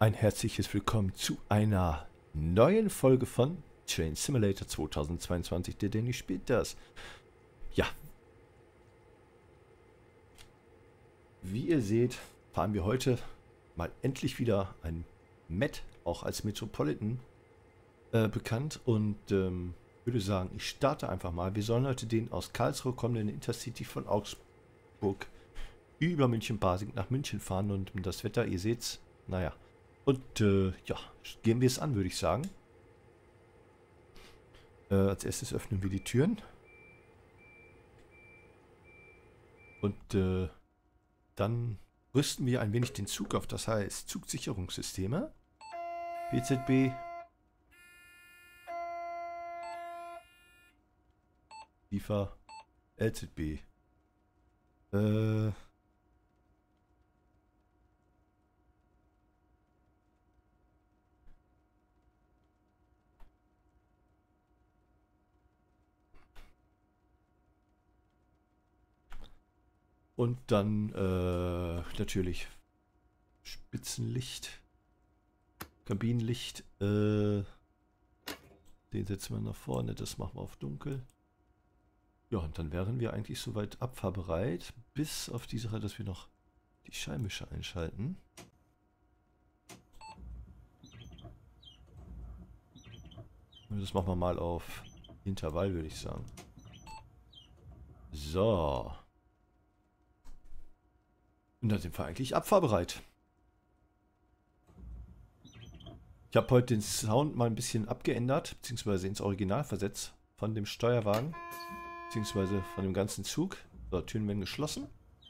ein herzliches Willkommen zu einer neuen Folge von Train Simulator 2022. Der Danny spielt das. Ja, wie ihr seht, fahren wir heute mal endlich wieder ein Met, auch als Metropolitan bekannt. Und würde sagen, ich starte einfach mal. Wir sollen heute den aus Karlsruhe kommenden Intercity von Augsburg über München-Pasing nach München fahren. Und das Wetter, ihr seht's, naja. Und ja, gehen wir es an, würde ich sagen. Als erstes öffnen wir die Türen. Und dann rüsten wir ein wenig den Zug auf. Das heißt Zugsicherungssysteme. PZB. Liefer. LZB. Und dann natürlich Spitzenlicht, Kabinenlicht. Den setzen wir nach vorne, das machen wir auf dunkel. Ja, und dann wären wir eigentlich soweit abfahrbereit, bis auf die Sache, dass wir noch die Scheinwischer einschalten. Und das machen wir mal auf Intervall, würde ich sagen. So. Und dann sind wir eigentlich abfahrbereit. Ich habe heute den Sound mal ein bisschen abgeändert, beziehungsweise ins Original versetzt von dem Steuerwagen, beziehungsweise von dem ganzen Zug. So, Türen werden geschlossen.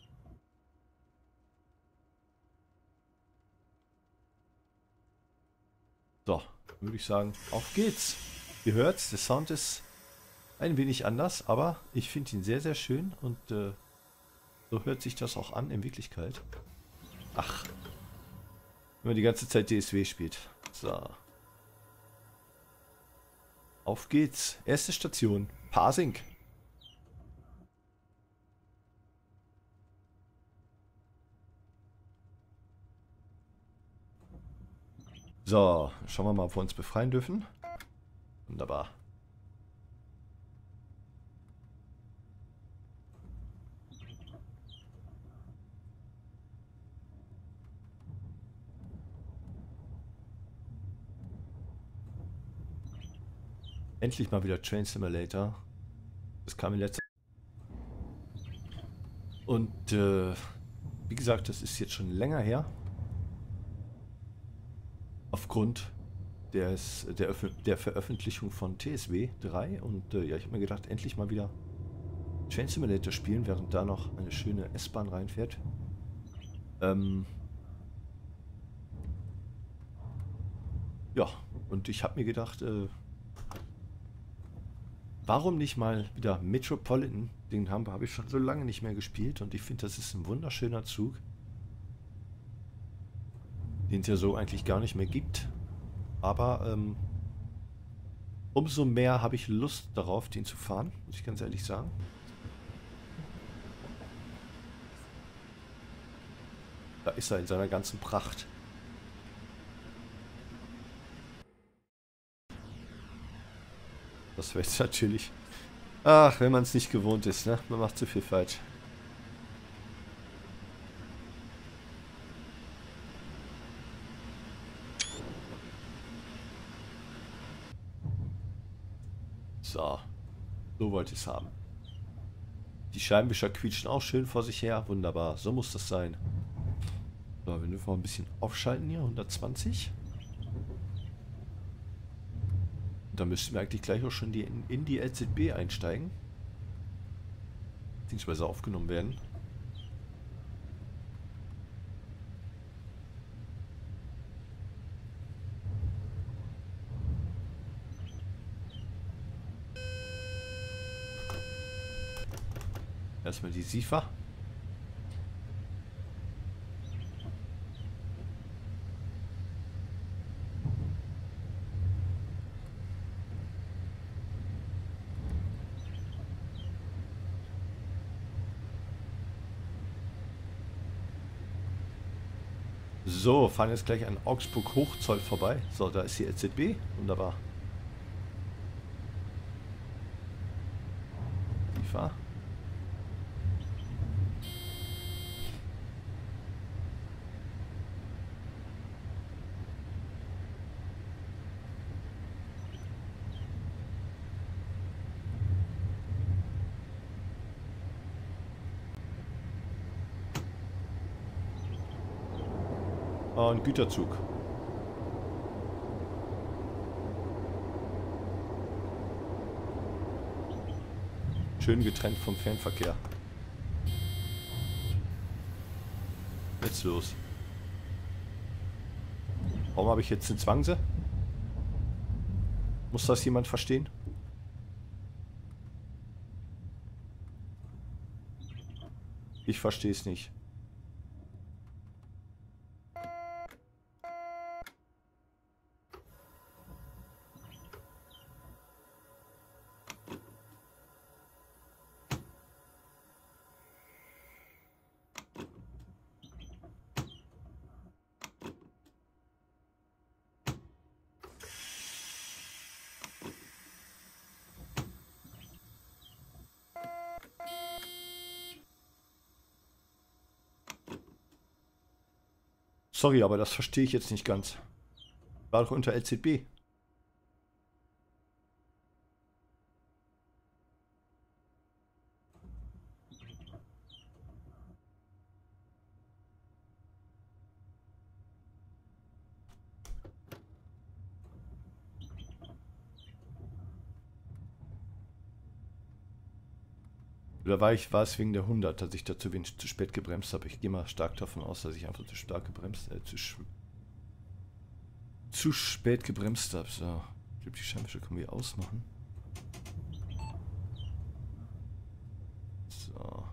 So, würde ich sagen, auf geht's. Ihr hört's, der Sound ist ein wenig anders, aber ich finde ihn sehr, sehr schön und so hört sich das auch an in Wirklichkeit. Ach, wenn man die ganze Zeit DSW spielt. So. Auf geht's. Erste Station. Pasing. So, schauen wir mal, ob wir uns befreien dürfen. Wunderbar. Endlich mal wieder Train Simulator. Das kam in letzter Zeit. Und wie gesagt, das ist jetzt schon länger her. Aufgrund der Veröffentlichung von TSW 3. Und ja, ich habe mir gedacht, endlich mal wieder Train Simulator spielen, während da noch eine schöne S-Bahn reinfährt. Ja, und ich habe mir gedacht, warum nicht mal wieder Metropolitan? Den habe ich schon so lange nicht mehr gespielt und ich finde, das ist ein wunderschöner Zug, den es ja so eigentlich gar nicht mehr gibt. Aber umso mehr habe ich Lust darauf, den zu fahren, muss ich ganz ehrlich sagen. Da ist er in seiner ganzen Pracht. Das wäre jetzt natürlich... Ach, wenn man es nicht gewohnt ist, ne? Man macht zu viel falsch. So. So wollte ich es haben. Die Scheibenwischer quietschen auch schön vor sich her. Wunderbar. So muss das sein. So, wir dürfen mal ein bisschen aufschalten hier. 120. Und dann müssten wir eigentlich gleich auch schon in die LZB einsteigen. Beziehungsweise aufgenommen werden. Erstmal die SIFA. So, fahren jetzt gleich an Augsburg-Hochzoll vorbei. So, da ist die LZB. Wunderbar. Ich fahr. Ein Güterzug. Schön getrennt vom Fernverkehr. Jetzt los. Warum habe ich jetzt eine Zwangse? Muss das jemand verstehen? Ich verstehe es nicht. Sorry, aber das verstehe ich jetzt nicht ganz. War doch unter LZB. Oder war es wegen der 100, dass ich da zu spät gebremst habe? Ich gehe mal stark davon aus, dass ich einfach zu spät gebremst habe. So, ich glaube, die Scheinwischer können wir ausmachen. So.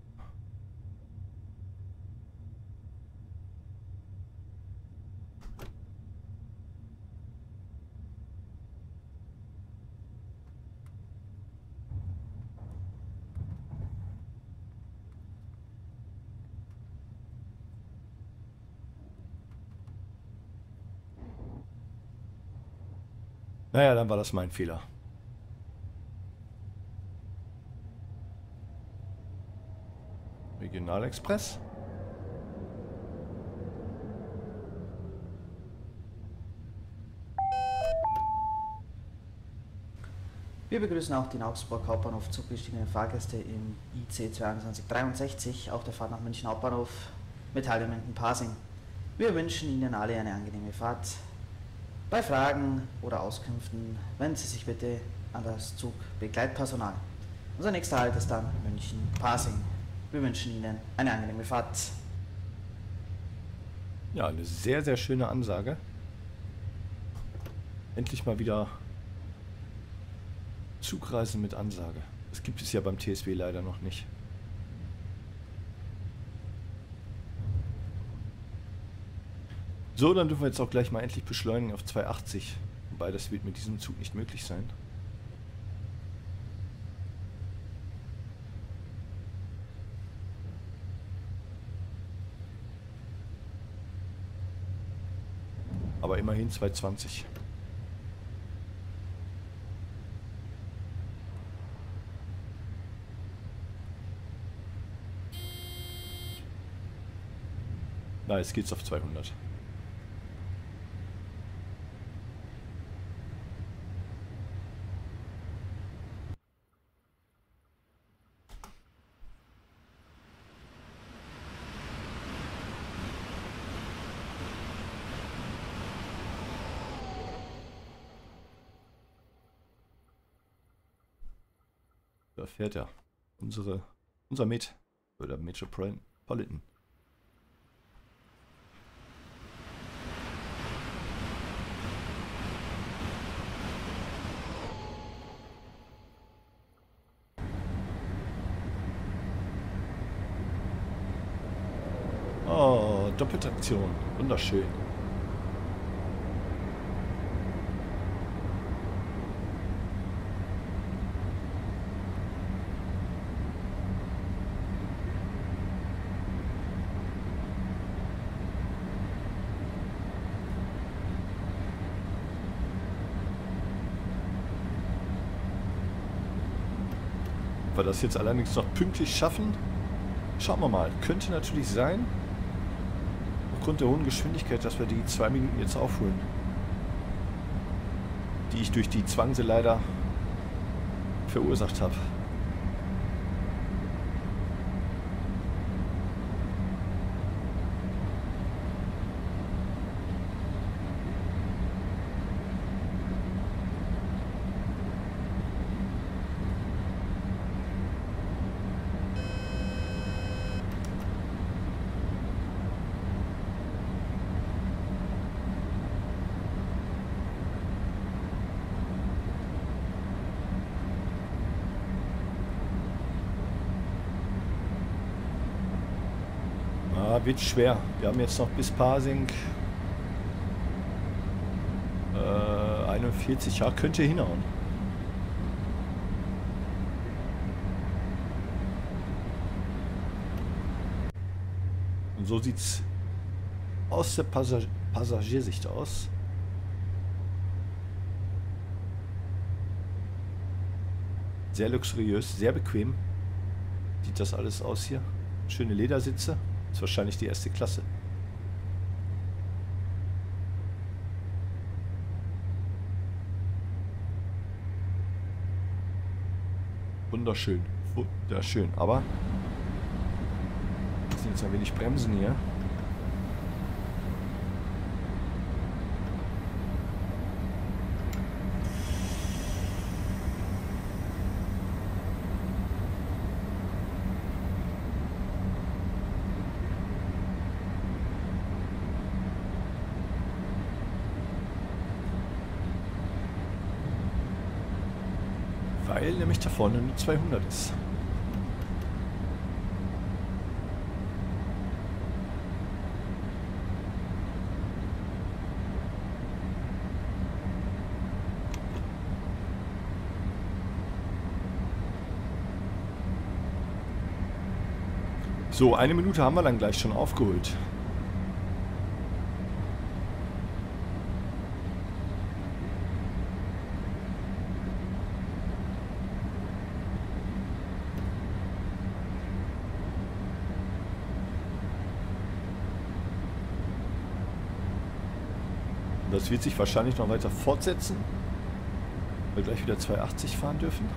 Naja, dann war das mein Fehler. Regionalexpress. Wir begrüßen auch den Augsburg Hauptbahnhof zuggestiegenen Fahrgäste im IC 2263 auf der Fahrt nach München Hauptbahnhof mit Haltepunkt in Pasing. Wir wünschen Ihnen alle eine angenehme Fahrt. Bei Fragen oder Auskünften wenden Sie sich bitte an das Zugbegleitpersonal. Unser nächster Halt ist dann München-Pasing. Wir wünschen Ihnen eine angenehme Fahrt. Ja, eine sehr, sehr schöne Ansage. Endlich mal wieder Zugreisen mit Ansage. Das gibt es ja beim TSW leider noch nicht. So, dann dürfen wir jetzt auch gleich mal endlich beschleunigen auf 280. Wobei, das wird mit diesem Zug nicht möglich sein. Aber immerhin 220. Na, jetzt geht's auf 200. Da fährt er. Unser Met. Oder Metropolitan. Oh, Doppeltraktion. Wunderschön. Ob wir das jetzt allerdings noch pünktlich schaffen, schauen wir mal. Könnte natürlich sein, aufgrund der hohen Geschwindigkeit, dass wir die 2 Minuten jetzt aufholen. Die ich durch die Zwangse leider verursacht habe. Wird schwer. Wir haben jetzt noch bis Pasing 41. Ja, könnte hinhauen. Und so sieht es aus der Passagiersicht aus. Sehr luxuriös, sehr bequem. Sieht das alles aus hier. Schöne Ledersitze. Ist wahrscheinlich die erste Klasse. Wunderschön. Wunderschön. Aber wir müssen jetzt ein wenig bremsen hier. Weil nämlich da vorne eine 200 ist. So, 1 Minute haben wir dann gleich schon aufgeholt. Das wird sich wahrscheinlich noch weiter fortsetzen, weil wir gleich wieder 280 fahren dürfen.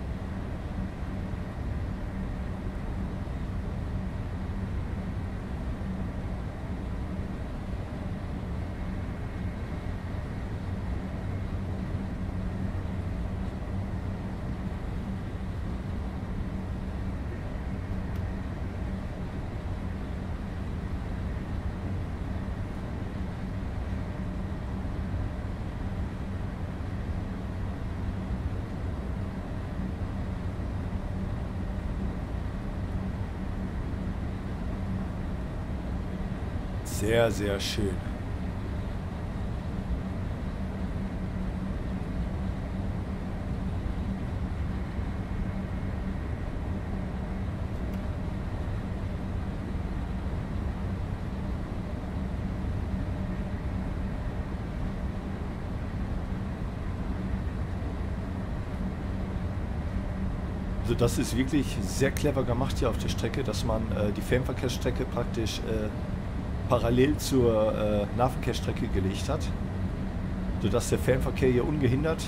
Sehr, sehr schön. Also das ist wirklich sehr clever gemacht hier auf der Strecke, dass man die Fernverkehrsstrecke praktisch parallel zur Nahverkehrsstrecke gelegt hat, sodass der Fernverkehr hier ungehindert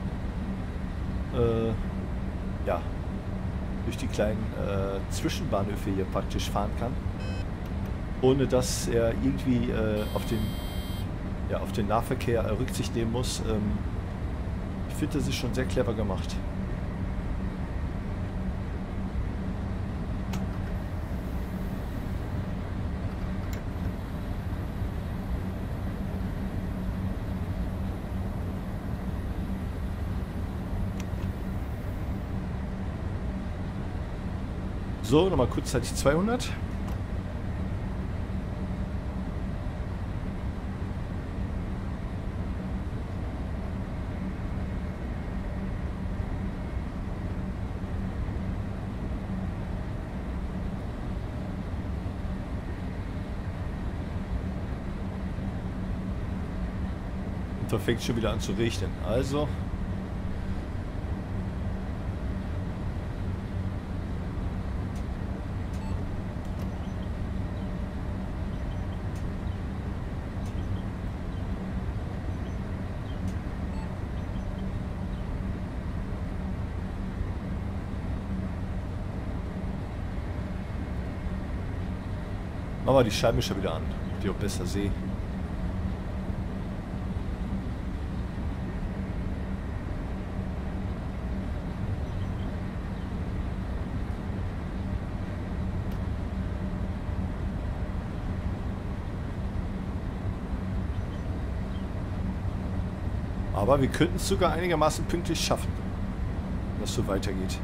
ja, durch die kleinen Zwischenbahnhöfe hier praktisch fahren kann, ohne dass er irgendwie auf den Nahverkehr Rücksicht nehmen muss. Ich finde, das ist schon sehr clever gemacht. So, nochmal kurzzeitig 200. Und da fängt schon wieder an zu regnen. Also Machen wir die Scheibenwischer wieder an, die auch besser sehe. Aber wir könnten es sogar einigermaßen pünktlich schaffen, wenn das so weitergeht.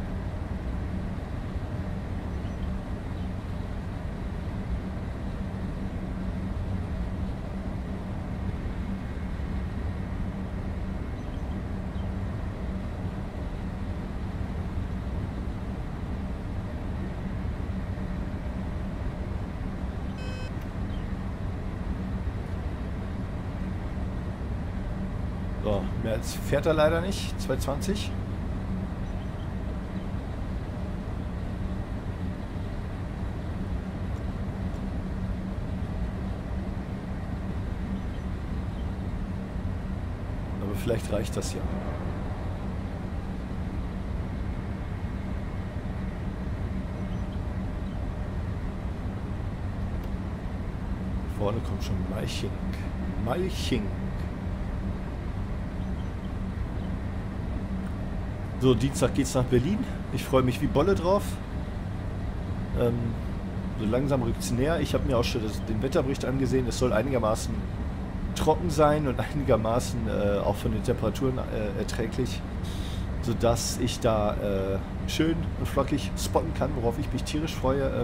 So, mehr als fährt er leider nicht. 220. Aber vielleicht reicht das ja. Vorne kommt schon Malching. Malching. So, Dienstag geht's nach Berlin. Ich freue mich wie Bolle drauf. So langsam rückt es näher. Ich habe mir auch schon den Wetterbericht angesehen. Es soll einigermaßen trocken sein und einigermaßen auch von den Temperaturen erträglich, sodass ich da schön und flockig spotten kann, worauf ich mich tierisch freue.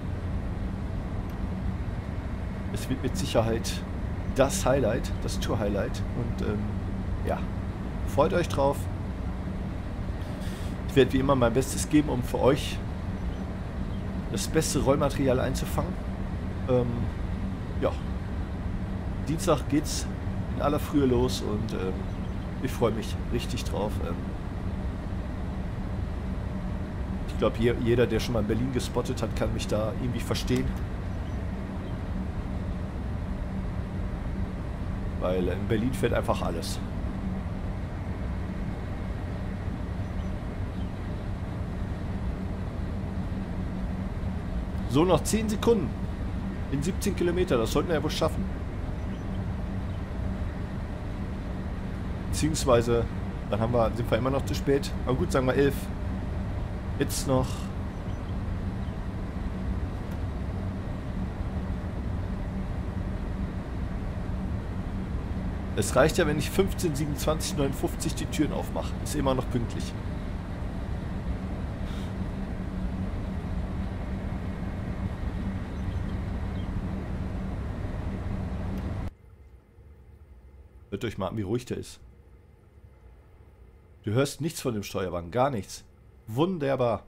Es wird mit Sicherheit das Highlight, das Tour-Highlight. Und ja, freut euch drauf. Ich werde wie immer mein Bestes geben, um für euch das beste Rollmaterial einzufangen. Ja, Dienstag geht's in aller Frühe los und ich freue mich richtig drauf. Ich glaube, jeder, der schon mal in Berlin gespottet hat, kann mich da irgendwie verstehen. Weil in Berlin fährt einfach alles. So, noch 10 Sekunden. In 17 Kilometer, das sollten wir ja wohl schaffen. Beziehungsweise, dann sind wir immer noch zu spät. Aber gut, sagen wir 11. Jetzt noch. Es reicht ja, wenn ich 15, 27, 59 die Türen aufmache. Ist immer noch pünktlich. Hört euch mal an, wie ruhig der ist. Du hörst nichts von dem Steuerwagen, gar nichts. Wunderbar.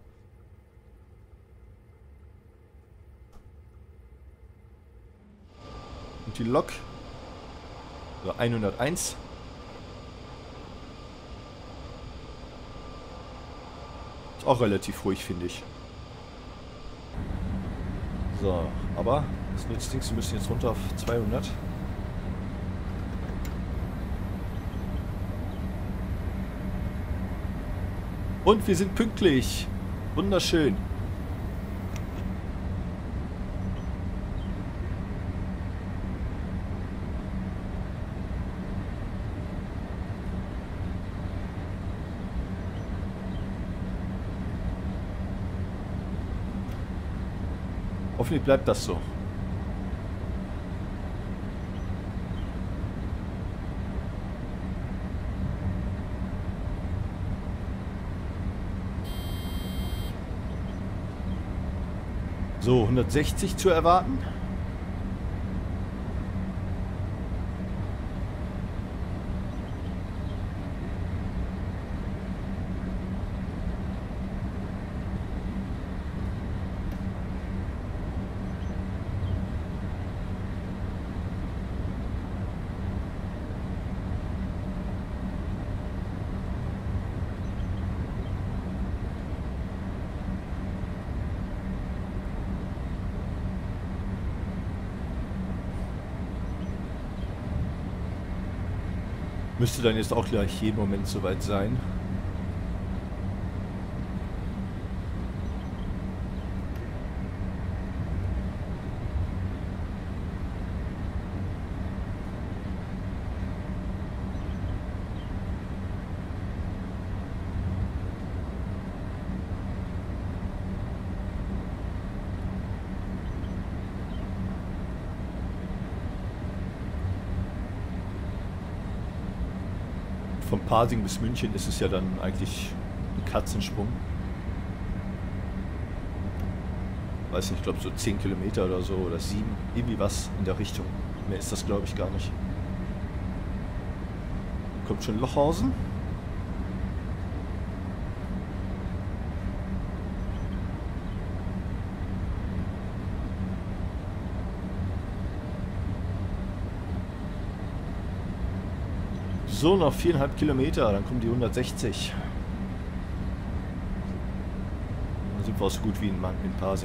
Und die Lok. So, 101. Ist auch relativ ruhig, finde ich. So, aber das nützt nichts. Wir müssen jetzt runter auf 200. Und wir sind pünktlich. Wunderschön. Hoffentlich bleibt das so. So, 160 zu erwarten. Müsste dann jetzt auch gleich jeden Moment soweit sein. Von Pasing bis München ist es ja dann eigentlich ein Katzensprung. Weiß nicht, ich glaube so 10 Kilometer oder so oder 7, irgendwie was in der Richtung. Mehr ist das, glaube ich, gar nicht. Kommt schon Lochhausen. So, noch 4,5 Kilometer, dann kommen die 160. Dann sind wir auch so gut wie in Pasing.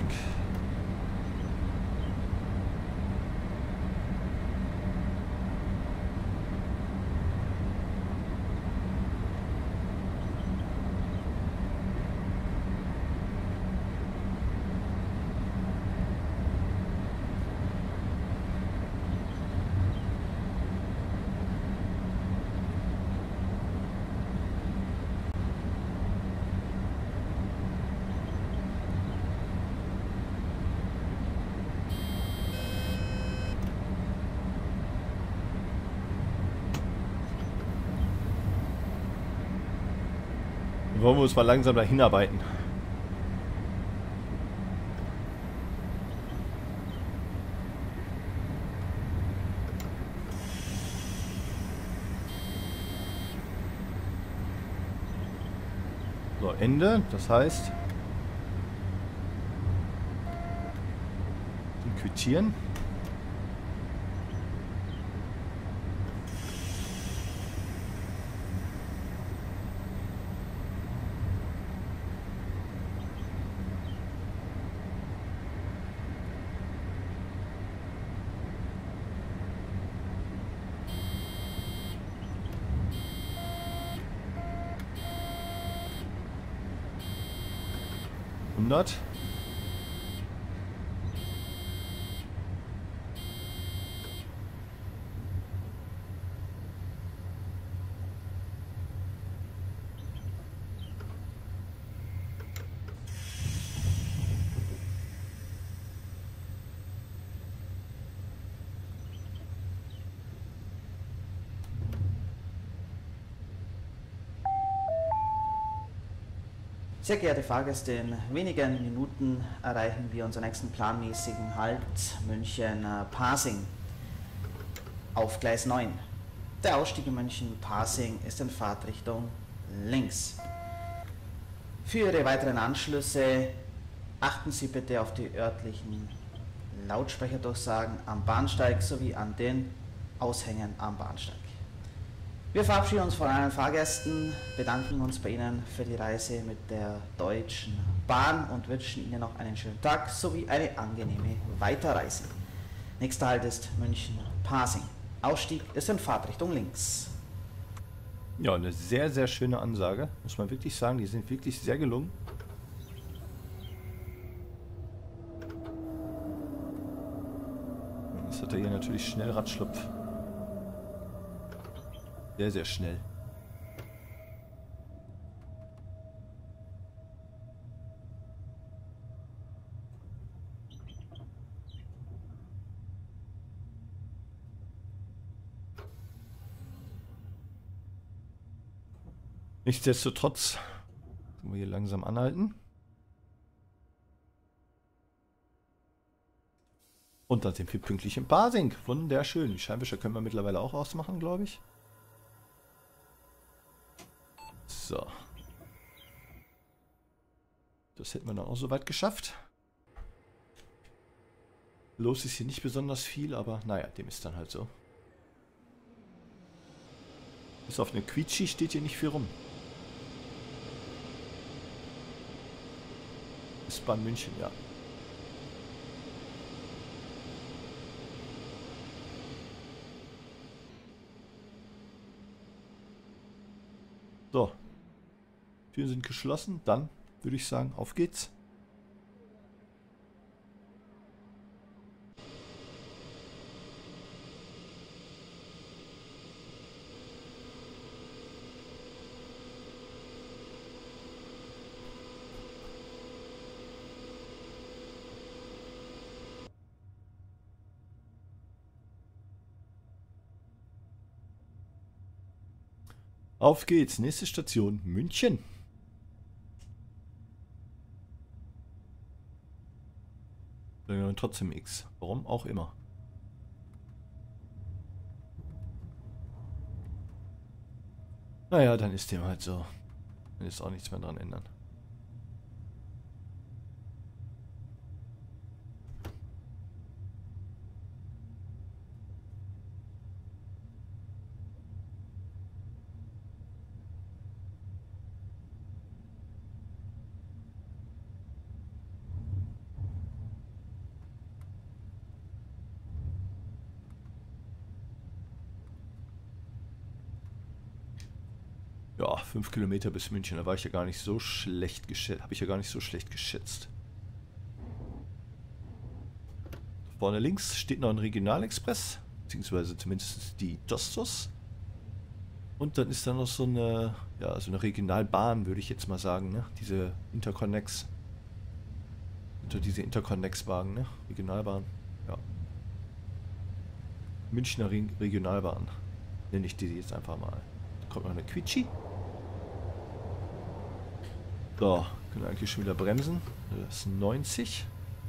Wollen wir uns mal langsam dahin arbeiten. So, Ende, das heißt quittieren. Hundert. Sehr geehrte Fahrgäste, in wenigen Minuten erreichen wir unseren nächsten planmäßigen Halt München-Pasing auf Gleis 9. Der Ausstieg in München-Pasing ist in Fahrtrichtung links. Für Ihre weiteren Anschlüsse achten Sie bitte auf die örtlichen Lautsprecherdurchsagen am Bahnsteig sowie an den Aushängen am Bahnsteig. Wir verabschieden uns von allen Fahrgästen, bedanken uns bei Ihnen für die Reise mit der Deutschen Bahn und wünschen Ihnen noch einen schönen Tag sowie eine angenehme Weiterreise. Nächster Halt ist München-Pasing. Ausstieg ist in Fahrtrichtung links. Ja, eine sehr, sehr schöne Ansage, muss man wirklich sagen. Die sind wirklich sehr gelungen. Jetzt hat er hier natürlich schnell Radschlupf. Sehr, sehr schnell. Nichtsdestotrotz können wir hier langsam anhalten. Und dann sind wir pünktlich in Pasing. Wunderschön. Die Scheinwischer können wir mittlerweile auch ausmachen, glaube ich. So. Das hätten wir dann auch soweit geschafft. Los ist hier nicht besonders viel, aber naja, dem ist dann halt so. Bis auf eine Quietschi steht hier nicht viel rum. S-Bahn München, ja. So. Türen sind geschlossen. Dann würde ich sagen, auf geht's. Auf geht's, nächste Station, München. Trotzdem X. Warum auch immer. Naja, dann ist dem halt so. Dann ist auch nichts mehr dran ändern. Ja, 5 Kilometer bis München, da war ich ja gar nicht so schlecht geschätzt. Habe ich ja gar nicht so schlecht geschätzt. Vorne links steht noch ein Regionalexpress, beziehungsweise zumindest die Dostos. Und dann ist da noch so eine, ja, so eine Regionalbahn, würde ich jetzt mal sagen, ne? Diese Interconnects. Unter diese Interconnects-Wagen, ne? Regionalbahn, ja. Münchner Regionalbahn. Nenne ich die jetzt einfach mal. Da kommt noch eine Quitschi. So, können wir eigentlich schon wieder bremsen. Das ist 90.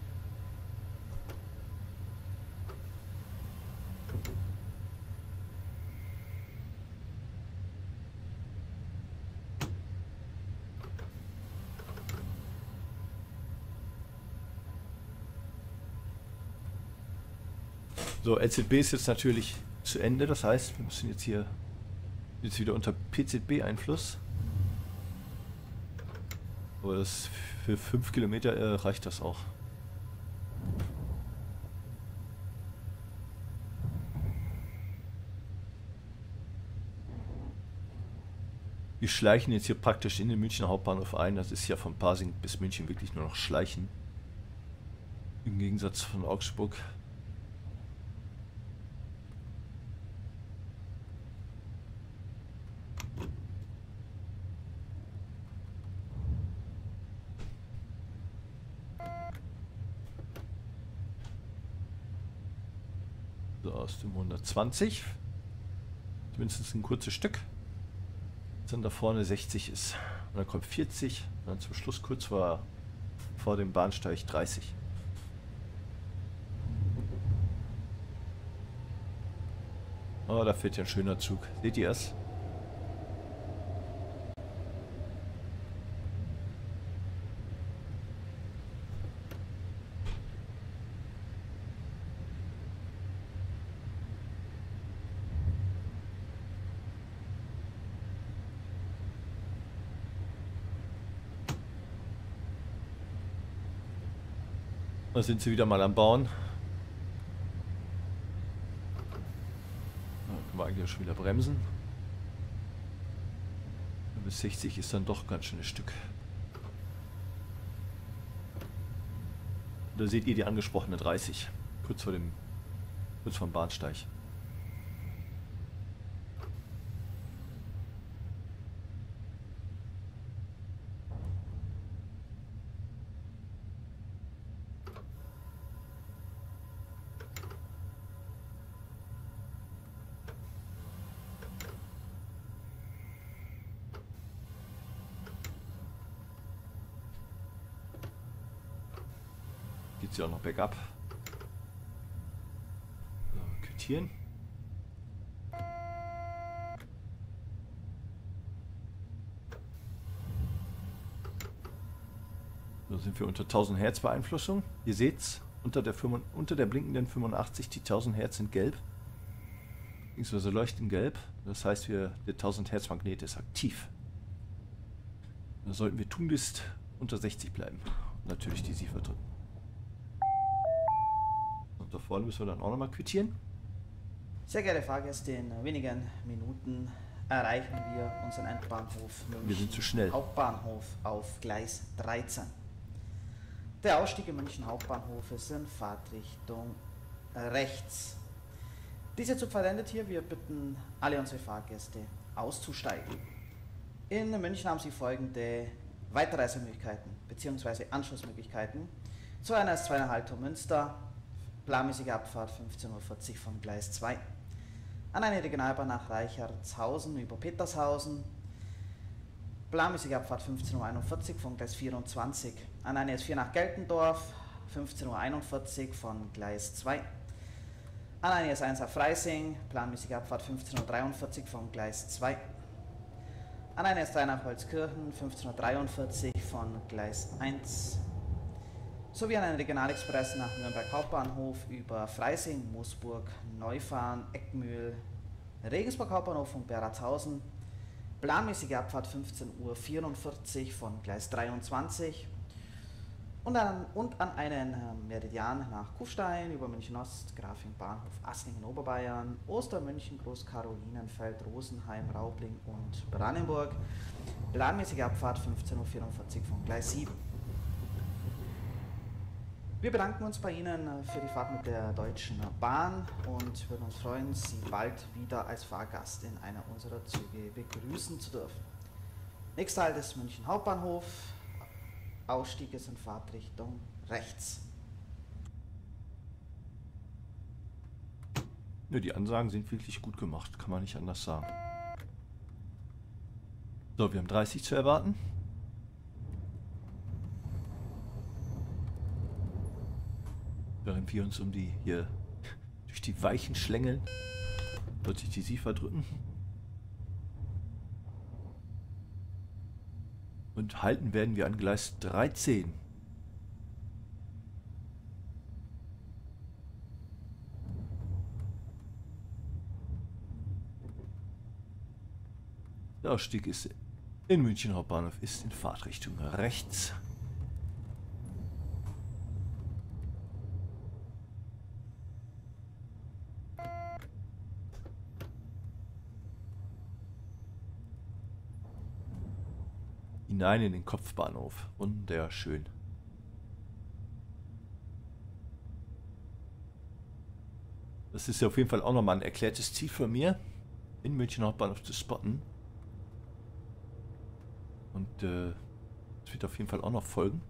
So, LZB ist jetzt natürlich zu Ende. Das heißt, wir müssen jetzt hier wieder unter PZB-Einfluss. Aber das für 5 Kilometer reicht das auch. Wir schleichen jetzt hier praktisch in den Münchner Hauptbahnhof ein. Das ist ja von Pasing bis München wirklich nur noch Schleichen. Im Gegensatz von Augsburg. So, aus dem 120. Mindestens ein kurzes Stück. Dann da vorne 60 ist. Und dann kommt 40. Und dann zum Schluss kurz vor dem Bahnsteig 30. Oh, da fährt ja ein schöner Zug. Seht ihr es? Da sind sie wieder mal am Bauen. Da können wir eigentlich schon wieder bremsen. Bis 60 ist dann doch ganz schönes Stück. Da seht ihr die angesprochene 30. Kurz vor dem Bahnsteig. Geht sie auch noch bergab. So, quittieren. So sind wir unter 1000 Hertz Beeinflussung. Ihr seht's, unter der blinkenden 85, die 1000 Hertz sind gelb. Beziehungsweise leuchten gelb. Das heißt, der 1000 Hertz Magnet ist aktiv. Da sollten wir tunlichst unter 60 bleiben. Und natürlich die Siefer drücken. Und da vorne müssen wir dann auch nochmal quittieren. Sehr geehrte Fahrgäste, in wenigen Minuten erreichen wir unseren Endbahnhof München. Wir sind zu schnell. Hauptbahnhof auf Gleis 13. Der Ausstieg im München Hauptbahnhof ist in Fahrtrichtung rechts. Dieser Zug verendet hier. Wir bitten alle unsere Fahrgäste auszusteigen. In München haben Sie folgende Weiterreisemöglichkeiten bzw. Anschlussmöglichkeiten. Zu einer S2 nach Haltung Münster, planmäßige Abfahrt 15:40 Uhr von Gleis 2. an eine Regionalbahn nach Reichertshausen über Petershausen, planmäßige Abfahrt 15:41 Uhr von Gleis 24, an eine S4 nach Geltendorf 15:41 Uhr von Gleis 2, an eine S1 nach Freising, planmäßige Abfahrt 15:43 Uhr von Gleis 2, an eine S3 nach Holzkirchen 15:43 Uhr von Gleis 1, sowie an einen Regionalexpress nach Nürnberg Hauptbahnhof über Freising, Moosburg, Neufahren, Eckmühl, Regensburg Hauptbahnhof und Berratzhausen, planmäßige Abfahrt 15:44 Uhr von Gleis 23 und an einen Meridian nach Kufstein über München Ost, Grafing Bahnhof, Asslingen Oberbayern, Ostermünchen, Großkarolinenfeld, Rosenheim, Raubling und Brandenburg, planmäßige Abfahrt 15:44 Uhr von Gleis 7. Wir bedanken uns bei Ihnen für die Fahrt mit der Deutschen Bahn und würden uns freuen, Sie bald wieder als Fahrgast in einer unserer Züge begrüßen zu dürfen. Nächster Halt ist München Hauptbahnhof. Ausstieg ist in Fahrtrichtung rechts. Ja, die Ansagen sind wirklich gut gemacht, kann man nicht anders sagen. So, wir haben 30 zu erwarten. Während wir uns hier durch die Weichen schlängeln, wird sich die SIFA drücken. Und halten werden wir an Gleis 13. Der Ausstieg ist in München Hauptbahnhof, ist in Fahrtrichtung rechts. Hinein in den Kopfbahnhof. Wunderschön. Das ist ja auf jeden Fall auch nochmal ein erklärtes Ziel von mir, in München Hauptbahnhof zu spotten. Und das wird auf jeden Fall auch noch folgen.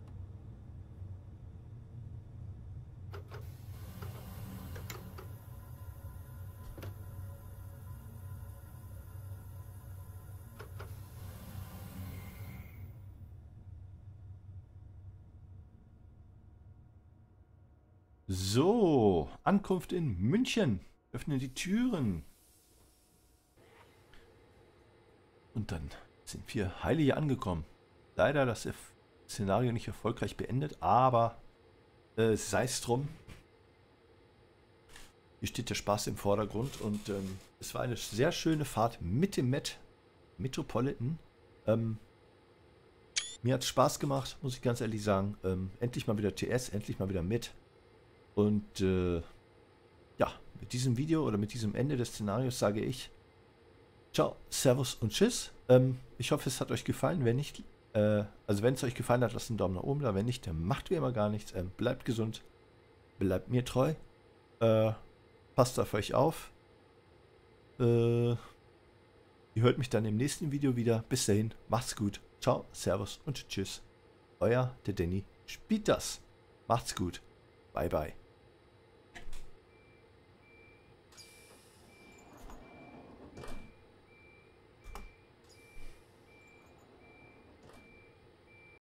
So, Ankunft in München. Öffnen die Türen. Und dann sind wir heile hier angekommen. Leider das Szenario nicht erfolgreich beendet, aber sei es drum. Hier steht der Spaß im Vordergrund und es war eine sehr schöne Fahrt mit dem Metropolitan. Mir hat es Spaß gemacht, muss ich ganz ehrlich sagen. Endlich mal wieder TS, endlich mal wieder mit. Und ja, mit diesem Video oder mit diesem Ende des Szenarios sage ich ciao, servus und tschüss. Ich hoffe, es hat euch gefallen. Wenn nicht, also wenn es euch gefallen hat, lasst einen Daumen nach oben da. Wenn nicht, dann macht wie immer gar nichts. Bleibt gesund, bleibt mir treu. Passt auf euch auf. Ihr hört mich dann im nächsten Video wieder. Bis dahin, macht's gut. Ciao, servus und tschüss. Euer, der Danny, spielt das. Macht's gut. Bye, bye.